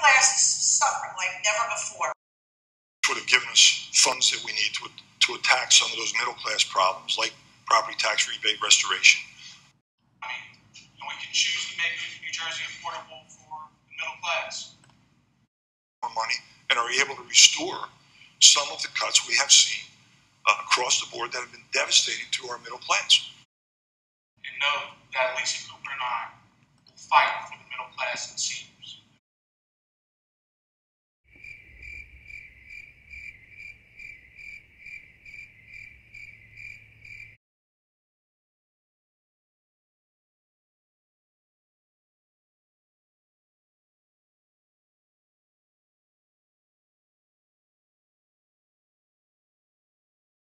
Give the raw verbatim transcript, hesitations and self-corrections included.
class is suffering like never before. Would have given us funds that we need to, to attack some of those middle class problems, like property tax rebate restoration. I mean, and we can choose to make New Jersey affordable for the middle class. More money and are able to restore some of the cuts we have seen uh, across the board that have been devastating to our middle class. And know that Lisa Cooper and I will fight for the middle class and see